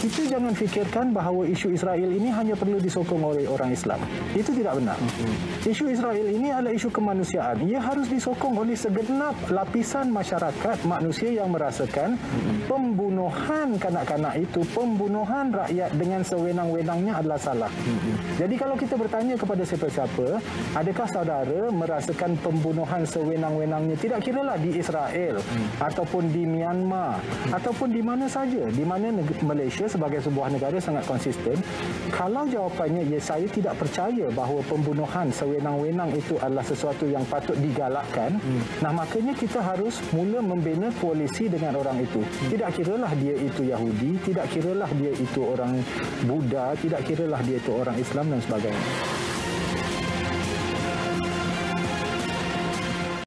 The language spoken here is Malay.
kita jangan fikirkan bahawa isu Israel ini hanya perlu disokong oleh orang Islam. Itu tidak benar. Isu Israel ini adalah isu kemanusiaan. Ia harus disokong oleh segenap lapisan masyarakat manusia yang merasakan pembunuhan kanak-kanak itu, pembunuhan rakyat dengan sewenang-wenangnya adalah salah. Jadi kalau kita bertanya kepada siapa-siapa, adakah saudara merasakan pembunuhan sewenang-wenangnya, tidak kiralah di Israel ataupun di Myanmar ataupun di mana saja, di mana Malaysia sebagai sebuah negara sangat konsisten, kalau jawapannya ya, saya tidak percaya bahawa pembunuhan sewenang-wenang itu adalah sesuatu yang patut digalakkan, nah makanya kita harus mula membina koalisi dengan orang itu. Tidak kiralah dia itu Yahudi, tidak kiralah dia itu orang Buddha, tidak kiralah dia itu orang Islam dan sebagainya.